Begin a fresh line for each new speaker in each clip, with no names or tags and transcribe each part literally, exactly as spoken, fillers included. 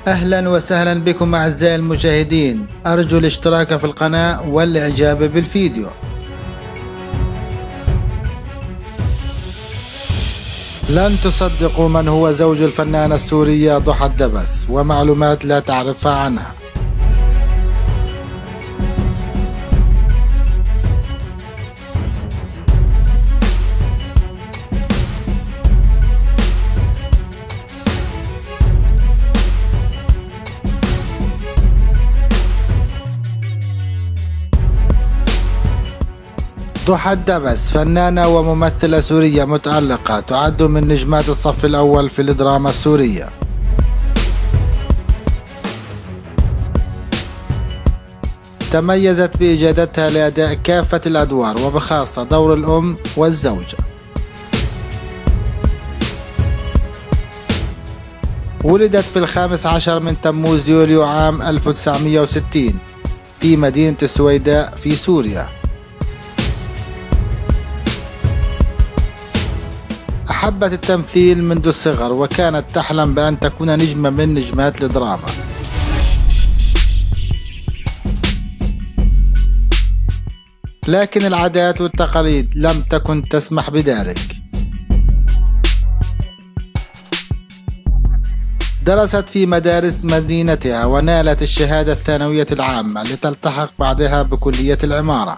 أهلا وسهلا بكم أعزائي المشاهدين، أرجو الاشتراك في القناة والإعجاب بالفيديو. لن تصدقوا من هو زوج الفنانة السورية ضحى الدبس ومعلومات لا تعرفها عنها. ضحى الدبس فنانة وممثلة سورية متألقة، تعد من نجمات الصف الأول في الدراما السورية. تميزت بإجادتها لأداء كافة الأدوار وبخاصة دور الأم والزوجة. ولدت في الخامس عشر من تموز يوليو عام ألف وتسعمئة وستين في مدينة السويداء في سوريا. أحبت التمثيل منذ الصغر وكانت تحلم بأن تكون نجمة من نجمات الدراما. لكن العادات والتقاليد لم تكن تسمح بذلك. درست في مدارس مدينتها ونالت الشهادة الثانوية العامة لتلتحق بعدها بكلية العمارة.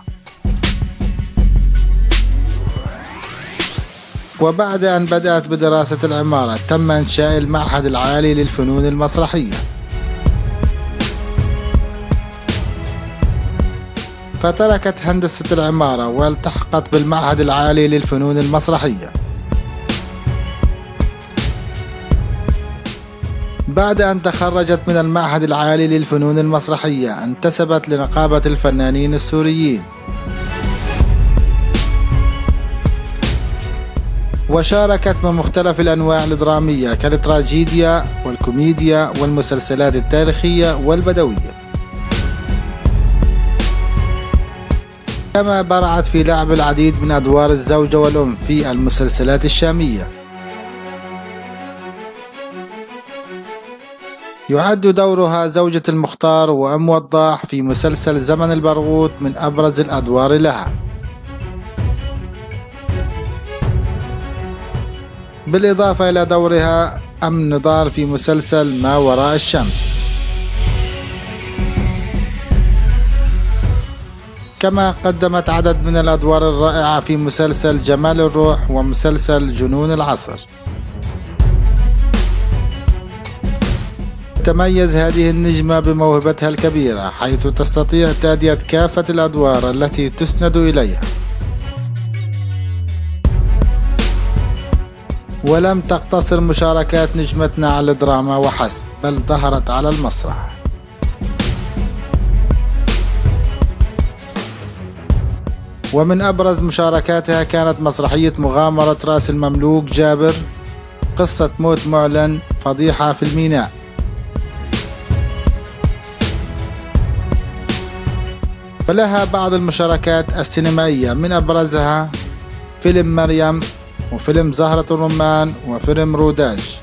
وبعد أن بدأت بدراسة العمارة تم إنشاء المعهد العالي للفنون المسرحية، فتركت هندسة العمارة والتحقت بالمعهد العالي للفنون المسرحية. بعد أن تخرجت من المعهد العالي للفنون المسرحية انتسبت لنقابة الفنانين السوريين، وشاركت من مختلف الأنواع الدرامية كالتراجيديا والكوميديا والمسلسلات التاريخية والبدوية، كما برعت في لعب العديد من أدوار الزوجة والأم في المسلسلات الشامية. يعد دورها زوجة المختار وأم وضاح في مسلسل زمن البرغوث من أبرز الأدوار لها، بالإضافة إلى دورها أم نضال في مسلسل ما وراء الشمس. كما قدمت عدد من الأدوار الرائعة في مسلسل جمال الروح ومسلسل جنون العصر. تميز هذه النجمة بموهبتها الكبيرة، حيث تستطيع تأدية كافة الأدوار التي تسند إليها، ولم تقتصر مشاركات نجمتنا على الدراما وحسب، بل ظهرت على المسرح. ومن أبرز مشاركاتها كانت مسرحية مغامرة رأس المملوك جابر، قصة موت معلن، فضيحة في الميناء. ولها بعض المشاركات السينمائية من أبرزها فيلم مريم وفيلم زهرة الرمان وفيلم روداج.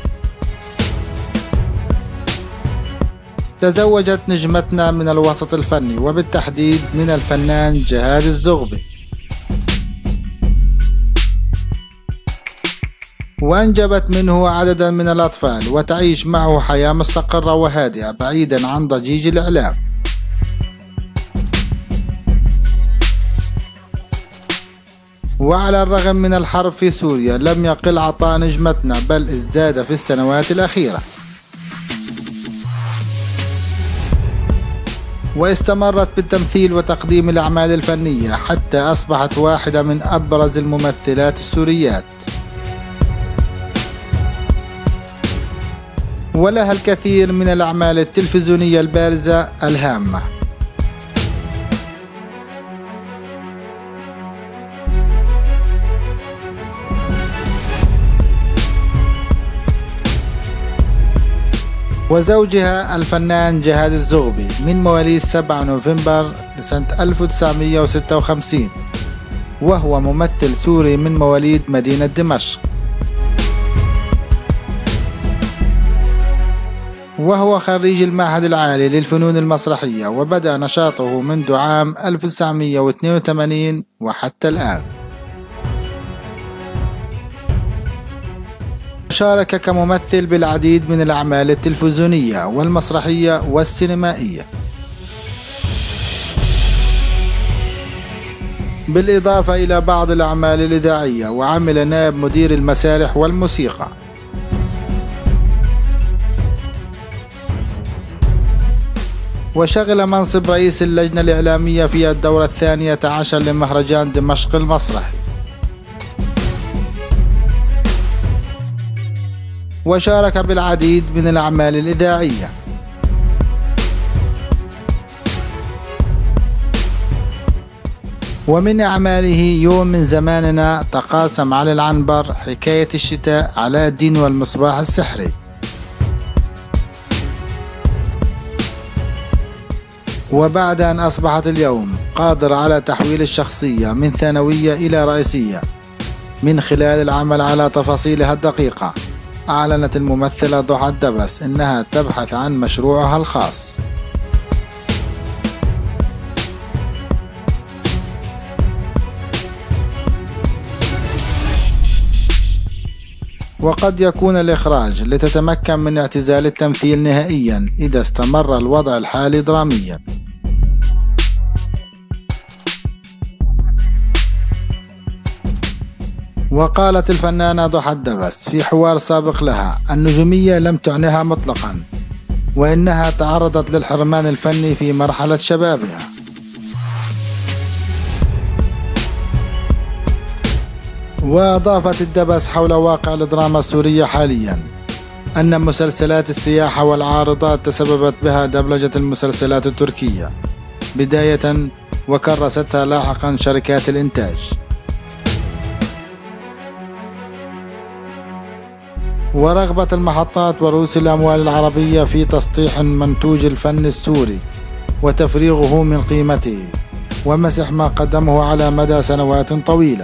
تزوجت نجمتنا من الوسط الفني وبالتحديد من الفنان جهاد الزغبي، وأنجبت منه عددا من الأطفال وتعيش معه حياة مستقرة وهادئة بعيدا عن ضجيج الإعلام. وعلى الرغم من الحرب في سوريا لم يقل عطاء نجمتنا، بل ازداد في السنوات الأخيرة، واستمرت بالتمثيل وتقديم الأعمال الفنية حتى أصبحت واحدة من أبرز الممثلات السوريات، ولها الكثير من الأعمال التلفزيونية البارزة الهامة. وزوجها الفنان جهاد الزغبي من مواليد سبعة نوفمبر لسنة ألف وتسعمئة وستة وخمسين، وهو ممثل سوري من مواليد مدينة دمشق. وهو خريج المعهد العالي للفنون المسرحية، وبدأ نشاطه منذ عام ألف وتسعمئة واثنين وثمانين وحتى الآن. شارك كممثل بالعديد من الأعمال التلفزيونية والمسرحية والسينمائية، بالإضافة إلى بعض الأعمال الإذاعية، وعمل نائب مدير المسارح والموسيقى. وشغل منصب رئيس اللجنة الإعلامية في الدورة الثانية عشر لمهرجان دمشق المسرحي. وشارك بالعديد من الأعمال الإذاعية. ومن أعماله يوم من زماننا، تقاسم على العنبر، حكاية الشتاء، علاء الدين والمصباح السحري. وبعد أن أصبحت اليوم قادرة على تحويل الشخصية من ثانوية إلى رئيسية من خلال العمل على تفاصيلها الدقيقة، أعلنت الممثلة ضحى الدبس إنها تبحث عن مشروعها الخاص. وقد يكون الإخراج لتتمكن من اعتزال التمثيل نهائيا إذا استمر الوضع الحالي دراميا. وقالت الفنانة ضحى الدبس في حوار سابق لها: النجومية لم تعنها مطلقا، وإنها تعرضت للحرمان الفني في مرحلة شبابها. وأضافت الدبس حول واقع الدراما السورية حاليا أن مسلسلات السياحة والعارضات تسببت بها دبلجة المسلسلات التركية بداية، وكرستها لاحقا شركات الإنتاج. ورغبة المحطات ورؤوس الأموال العربية في تسطيح منتوج الفن السوري وتفريغه من قيمته ومسح ما قدمه على مدى سنوات طويلة.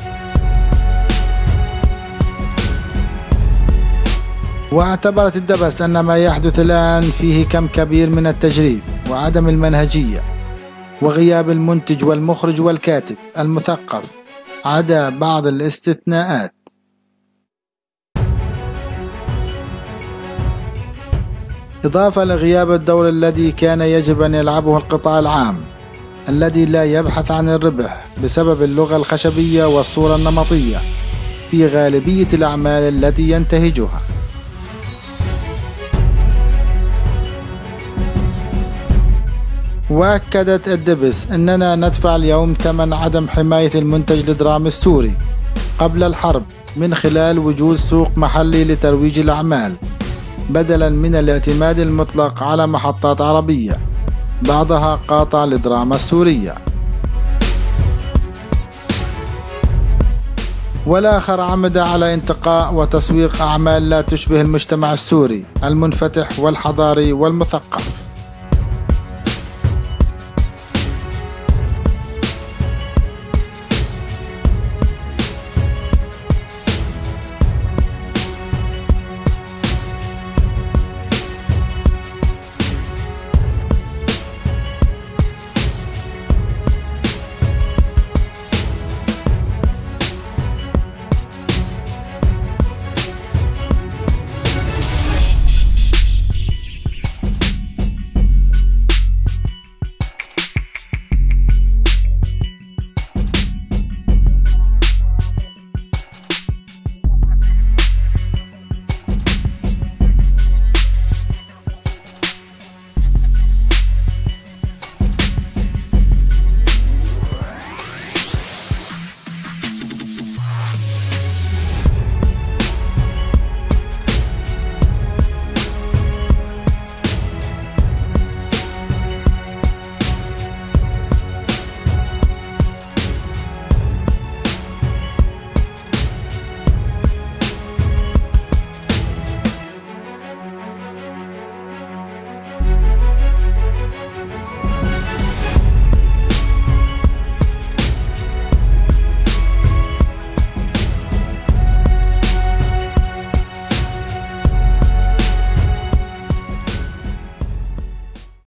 واعتبرت الدبس أن ما يحدث الآن فيه كم كبير من التجريب وعدم المنهجية وغياب المنتج والمخرج والكاتب المثقف، عدا بعض الاستثناءات. إضافة لغياب الدور الذي كان يجب أن يلعبه القطاع العام الذي لا يبحث عن الربح بسبب اللغة الخشبية والصورة النمطية في غالبية الأعمال التي ينتهجها. وأكدت الدبس أننا ندفع اليوم ثمن عدم حماية المنتج الدرامي السوري قبل الحرب من خلال وجود سوق محلي لترويج الأعمال، بدلا من الاعتماد المطلق على محطات عربية بعضها قاطع للدراما السورية. والآخر عمد على انتقاء وتسويق أعمال لا تشبه المجتمع السوري المنفتح والحضاري والمثقف.